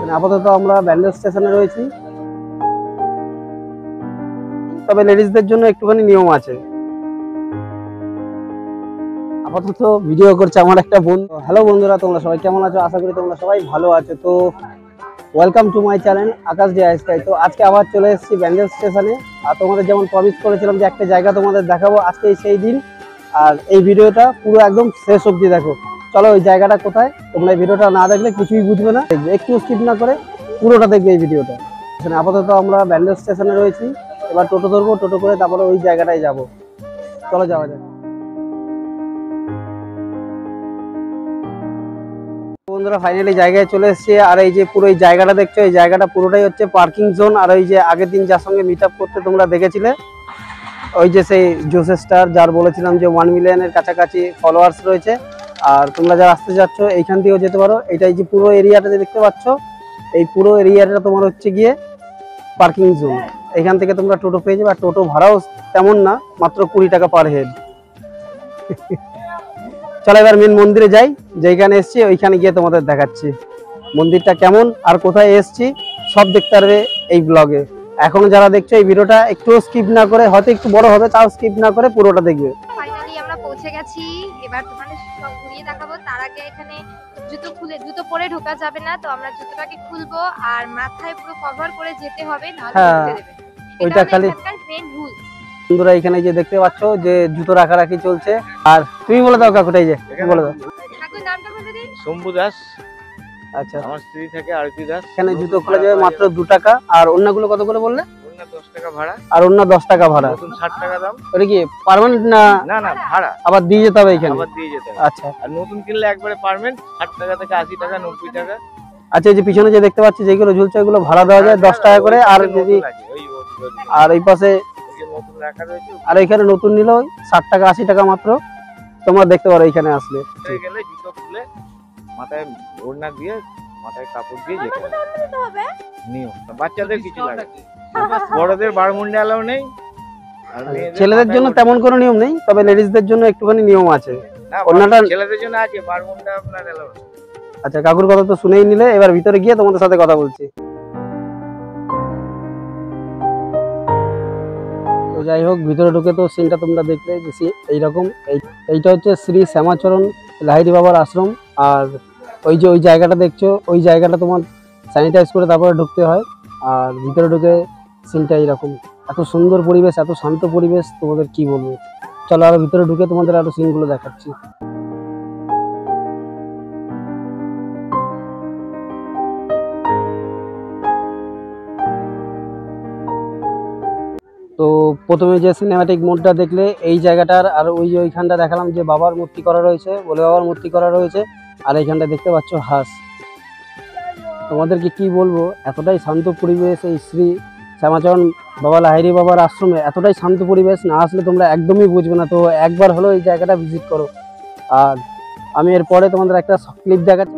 আপাতত আমরা ব্যান্ডেল স্টেশনে রয়েছি, তবে লেডিসদের জন্য একটুখানি নিয়ম আছে। আপাতত ভিডিও করছে আমার একটা বন্ধু। হ্যালো বন্ধুরা, তোমরা সবাই কেমন আছো? আশা করি তোমরা সবাই ভালো আছো। তো welcome to my channel Akash De আইস্কাই। তো আজকে আবার চলে এসেছি ব্যান্ডেল স্টেশনে। আর তোমাদের যেমন প্রমিস করেছিলাম যে একটা জায়গা তোমাদের দেখাবো, আজকে সেই দিন। আর এই ভিডিওটা পুরো একদম শেষ অবধি দেখো। চলো ওই জায়গাটা কোথায়, তোমরা এই ভিডিওটা না দেখলে কিছুই বুঝবে না, দেখবে একটু স্কিপ না করে পুরোটা দেখবে এই ভিডিওটা। আপাতত আমরা ব্যান্ডেল স্টেশনে রয়েছি, এবার টোটো ধরবো, টোটো করে তারপরে ওই জায়গাটায় যাব। চলো যাওয়া যাক। বন্ধুরা ফাইনালি জায়গায় চলে এসেছি। আর এই যে পুরো এই জায়গাটা দেখছো, এই জায়গাটা পুরোটাই হচ্ছে পার্কিং জোন। আর ওই যে আগের দিন যার সঙ্গে মিট আপ করতে তোমরা দেখেছিলে, ওই যে সেই জোসেস স্টার, যার বলেছিলাম যে 1 মিলিয়নের কাছাকাছি ফলোয়ার্স রয়েছে। আর তোমরা যারা আসতে যাচ্ছ এইখান থেকেও যেতে পারো। এইটাই যে পুরো এরিয়াটা যে দেখতে পাচ্ছ, এই পুরো এরিয়াটা তোমার হচ্ছে গিয়ে পার্কিং জোন। এখান থেকে তোমরা টোটো পেয়ে যাবে। আর টোটো ভাড়াও তেমন না, মাত্র 20 টাকা পার হেড। চলো এবার মেন মন্দিরে যাই, যেখানে এসছি ওইখানে গিয়ে তোমাদের দেখাচ্ছি মন্দিরটা কেমন আর কোথায় এসছি সব দেখতে পারবে এই ব্লগে। এখনো যারা দেখছো এই ভিডিওটা একটু স্কিপ না করে, হয়তো একটু বড় হবে তাও স্কিপ না করে পুরোটা দেখবে। ফাইনালি আমরা পৌঁছে গেছি, এবার তোমাদের সব ঘুরিয়ে দেখাবো। তার আগে এখানে জুতো পরে ঢোকা যাবে না, তো আমরা জুতোটাকে খুলবো আর মাথায় পুরো কভার করে যেতে হবে, নাহলে ঢুকতে দেবে না। ওইটা খালি মেইন রুল। বন্ধুরা এখানে যে দেখতে পাচ্ছ যে জুতো রাখারাখি চলছে। আর তুমি বলে দাও কাকুটাই, যে বলে দাও। কাকুর নামটা বলে দিন। শম্ভু দাস। আচ্ছা, আমার স্ত্রী থাকে আরতি দাস। এখানে জুতো খোলা যাবে মাত্র 2 টাকা। আর অন্যগুলো কত করে বললে? অন্য 10 টাকা ভাড়া। আর অন্য 10 টাকা ভাড়া। নতুন 60 টাকা দাম। ওটা কি পার্মানেন্ট না? না না, ভাড়া আবার দিয়ে যেতে হবে এখানে? আবার দিয়ে যেতে হবে। আচ্ছা আর নতুন কিনলে একবারে পার্মানেন্ট 60 টাকা থেকে 80 টাকা 90 টাকা। আচ্ছা, এই যে পিছনে যে দেখতে পাচ্ছি যেগুলো ঝুলছে ওগুলো ভাড়া দেওয়া যায় 10 টাকা করে। আর যদি আর এই পাশে নতুন রাখা রয়েছে, আর এখানে নতুন নিলে 60 টাকা 80 টাকা মাত্র। তোমরা দেখতে পারো এখানে আসলে। হয়ে গেলে জুতো খুলে মাথায় ওড়না দিয়ে মাথায় কাপড় দিয়ে যেতে হবে। নিয়ম বাচ্চাদের কিছু লাগে, বড়দের বারমুন্ডে এলাও নেই। আর ছেলেদের জন্য তেমন কোনো নিয়ম নেই, তবে লেডিসদের জন্য একটুখানি নিয়ম আছে। ওড়নাটা ছেলেদের জন্য আছে, বারমুন্ডা আপনার এলাও নেই। আচ্ছা, কাকুর কথা তো শুনেই নিলে, এবার ভিতরে গিয়ে তোমাদের সাথে কথা বলছি। তো যাই হোক, ভিতরে ঢুকে তো সিনটা তোমরা দেখলে যে এইরকম। এইটা হচ্ছে শ্রী শ্যামাচরণ লাহিড়ী বাবার আশ্রম। আর ওই যে ওই জায়গাটা দেখছো, ওই জায়গাটা তোমার স্যানিটাইজ করে তারপরে ঢুকতে হয়। আর ভিতরে ঢুকে সিনটা এইরকম, এত সুন্দর পরিবেশ, এত শান্ত পরিবেশ, তোমাদের কি বলবো। চলো আরো ভিতরে ঢুকে তোমাদের আরো সিনগুলো দেখাচ্ছি। তো প্রথমে যে সিনেম্যাটিক মোডটা দেখলে এই জায়গাটার, আর ওইখানটা দেখালাম যে বাবার মূর্তি করা রয়েছে, বলে বাবার মূর্তি করা রয়েছে। আর এইখানটা দেখতে পাচ্ছ হাঁস। তোমাদেরকে কি বলবো, এতটাই শান্ত পরিবেশ এই শ্রী শ্যামাচরণ বাবা লাহিড়ী বাবার আশ্রমে, এতটাই শান্ত পরিবেশ, না আসলে তোমরা একদমই বুঝবে না। তো একবার হলো এই জায়গাটা ভিজিট করো। আর আমি এরপরে তোমাদের একটা ক্লিপ দেখাচ্ছি।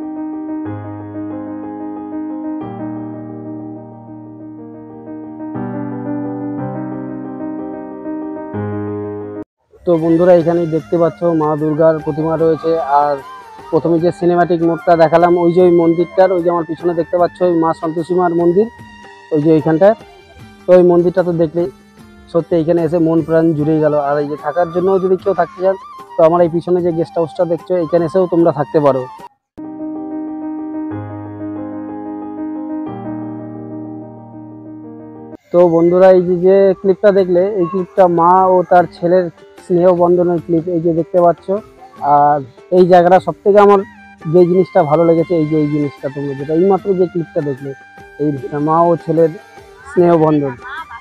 তো বন্ধুরা এখানে দেখতে পাচ্ছ মা দুর্গার প্রতিমা রয়েছে। আর প্রথমে যে সিনেম্যাটিক মোডটা দেখালাম, ওই যে ওই মন্দিরটার, ওই যে আমার পিছনে দেখতে পাচ্ছ ওই মা সন্তোষী মার মন্দির, ওই যে ওইখানটায়। তো ওই মন্দিরটা তো দেখলেই সত্যি এখানে এসে মন প্রাণ জুড়েই গেল। আর এই যে থাকার জন্য যদি কেউ থাকতে চান, তো আমার এই পিছনে যে গেস্ট হাউসটা দেখছো, এখানে এসেও তোমরা থাকতে পারো। তো বন্ধুরা এই যে ক্লিপটা দেখলে, এই ক্লিপটা মা ও তার ছেলের স্নেহ বন্ধনের ক্লিপ, এই যে দেখতে পাচ্ছ। আর এই জায়গাটা সব থেকে আমার যে জিনিসটা ভালো লেগেছে, এই যে এই জিনিসটা তোমরা যেটা এইমাত্র যে ক্লিপটা দেখলে, এই মা ও ছেলের স্নেহ বন্ধন।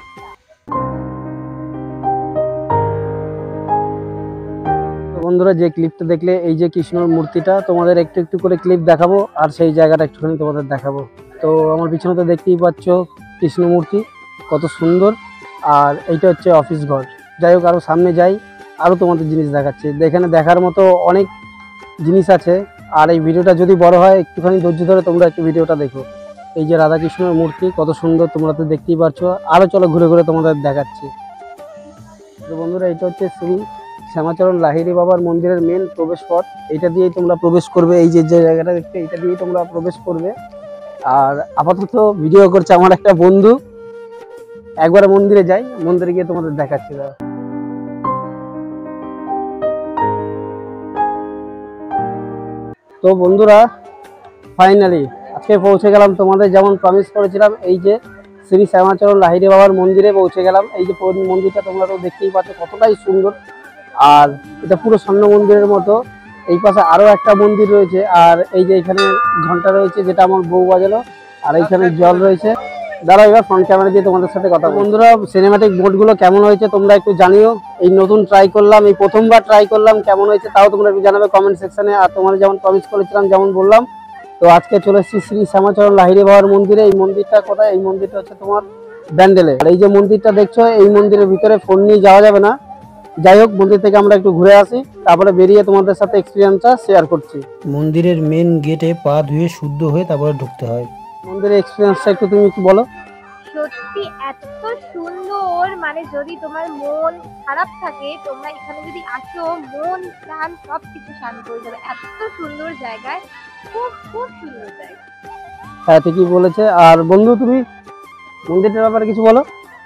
বন্ধুরা যে ক্লিপটা দেখলে, এই যে কৃষ্ণর মূর্তিটা, তোমাদের একটু একটু করে ক্লিপ দেখাবো আর সেই জায়গাটা একটুখানি তোমাদের দেখাবো। তো আমার পিছনে তো দেখতেই পাচ্ছ কৃষ্ণ মূর্তি, কত সুন্দর। আর এইটা হচ্ছে অফিস ঘর। যাই হোক, আরও সামনে যাই, আরও তোমাদের জিনিস দেখাচ্ছি। এখানে দেখার মতো অনেক জিনিস আছে। আর এই ভিডিওটা যদি বড় হয়, একটুখানি ধৈর্য ধরে তোমরা একটু ভিডিওটা দেখো। এই যে রাধাকৃষ্ণের মূর্তি কত সুন্দর, তোমরা তো দেখতেই পাচ্ছ। আরও চলো ঘুরে ঘুরে তোমাদের দেখাচ্ছি। তো বন্ধুরা এটা হচ্ছে শ্রী শ্যামাচরণ লাহিড়ী বাবার মন্দিরের মেন প্রবেশ পথ। এইটা দিয়েই তোমরা প্রবেশ করবে। এই যে জায়গাটা দেখতে, এইটা দিয়েই তোমরা প্রবেশ করবে। আর আপাতত ভিডিও করছে আমার একটা বন্ধু। একবার মন্দিরে যাই, মন্দিরে গিয়ে তোমাদের দেখাচ্ছি। তো বন্ধুরা ফাইনালি আজকে পৌঁছে গেলাম তোমাদের, যেমন প্রমিস করেছিলাম এই যে শ্রী শ্যামাচরণ লাহিড়ী বাবার মন্দিরে পৌঁছে গেলাম। এই যে মন্দিরটা তোমরা তো দেখতেই পাচ্ছ কতটাই সুন্দর, আর এটা পুরো স্বর্ণ মন্দিরের মতো। এই পাশে আরো একটা মন্দির রয়েছে, আর এই যে এখানে ঘন্টা রয়েছে যেটা আমার বউ বাজালো, আর এইখানে জল রয়েছে। দাঁড়াও এবার ফ্রন্ট ক্যামেরা দিয়ে তোমাদের সাথে কথা। বন্ধুরা সিনেম্যাটিক বোটগুলো কেমন হয়েছে তোমরা একটু জানিও। এই নতুন ট্রাই করলাম, এই প্রথমবার ট্রাই করলাম, কেমন হয়েছে তাও তোমরা একটু জানাবে কমেন্ট সেকশনে। আর তোমাদের যেমন প্রমিস করেছিলাম, যেমন বললাম, তো আজকে চলে এসেছি শ্রী শ্যামাচরণ লাহিড়ী বাবার মন্দিরে। এই মন্দিরটা কোথায়? এই মন্দিরটা হচ্ছে তোমার ব্যান্ডেলে। আর এই যে মন্দিরটা দেখছো, এই মন্দিরের ভিতরে ফোন নিয়ে যাওয়া যাবে না। যাই হোক, মন্দির থেকে আমরা একটু ঘুরে আসি, তারপরে বেরিয়ে তোমাদের সাথে এক্সপিরিয়েন্সটা শেয়ার করছি। মন্দিরের মেন গেটে পা ধুয়ে শুদ্ধ হয়ে তারপরে ঢুকতে হয়। মন্দিরের এক্সপিরিয়েন্সটা একটু তুমি কি বলো? সত্যি এত সুন্দর, মানে যদি তোমার মন খারাপ থাকে তোমরা এখানে যদি আসো, মন প্রাণ সব কিছু শান্ত হয়ে যাবে। এত সুন্দর জায়গায়, খুব খুব সুন্দর জায়গা। হ্যাঁ ঠিকই বলেছে। আর বন্ধু তুমি মন্দিরটার ব্যাপারে কিছু বলো।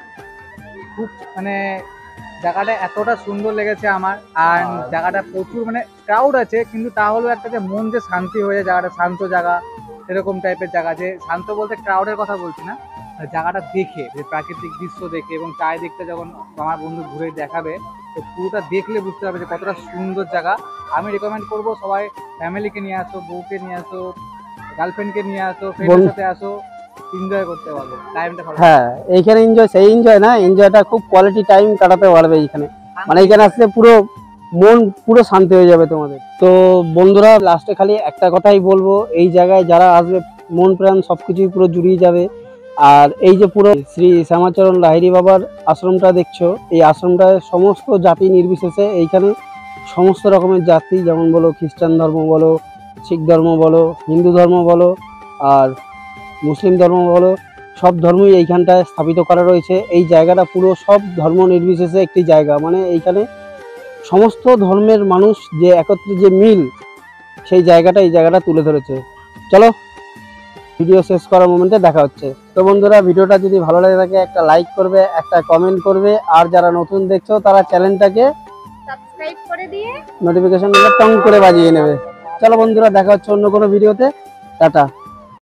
খুব মানে জায়গাটা এতটা সুন্দর লেগেছে আমার। আর জায়গাটা প্রচুর মানে ক্রাউড আছে, কিন্তু তাহলেও একটা যে মন যে শান্তি হয়ে যায়, জায়গাটা শান্ত জায়গা, এরকম টাইপের জায়গা। যে শান্ত বলতে ক্রাউডের কথা বলছি না, জায়গাটা দেখে, যে প্রাকৃতিক দৃশ্য দেখে এবং চারিদিকটা যখন আমার বন্ধু ঘুরে দেখাবে, তো পুরোটা দেখলে বুঝতে পারবে যে কতটা সুন্দর জায়গা। আমি রেকমেন্ড করবো সবাই ফ্যামিলিকে নিয়ে আসো, বউকে নিয়ে আসো, গার্লফ্রেন্ডকে নিয়ে আসো, ফ্রেন্ডের সাথে আসো, এনজয় করতে পারবে টাইমটা ভালো। হ্যাঁ এইখানে এনজয়, সেই এনজয় না, এনজয়টা খুব কোয়ালিটি টাইম কাটাতে পারবে এইখানে। মানে এখানে আসলে পুরো মন পুরো শান্তি হয়ে যাবে তোমাদের। তো বন্ধুরা লাস্টে খালি একটা কথাই বলবো, এই জায়গায় যারা আসবে মন প্রাণ সবকিছুই পুরো জুড়িয়ে যাবে। আর এই যে পুরো শ্রী শ্যামাচরণ লাহিড়ী বাবার আশ্রমটা দেখছো, এই আশ্রমটায় সমস্ত জাতি নির্বিশেষে এইখানে সমস্ত রকমের জাতি, যেমন বলো খ্রিস্টান ধর্ম বলো, শিখ ধর্ম বলো, হিন্দু ধর্ম বলো, আর মুসলিম ধর্ম বলো, সব ধর্মই এইখানটায় স্থাপিত করা রয়েছে। এই জায়গাটা পুরো সব ধর্ম নির্বিশেষে একটি জায়গা, মানে এইখানে সমস্ত ধর্মের মানুষ যে একত্রে যে মিল, সেই জায়গাটা এই জায়গাটা তুলে ধরেছে। চলো ভিডিও শেষ করার মোমেন্টে দেখা হচ্ছে। তো বন্ধুরা ভিডিওটা যদি ভালো লাগে থাকে একটা লাইক করবে, একটা কমেন্ট করবে, আর যারা নতুন দেখছো তারা চ্যানেলটাকে সাবস্ক্রাইব করে দিয়ে নোটিফিকেশন টং করে বাজিয়ে নেবে। চলো বন্ধুরা দেখা হচ্ছে অন্য কোনো ভিডিওতে। টাটা।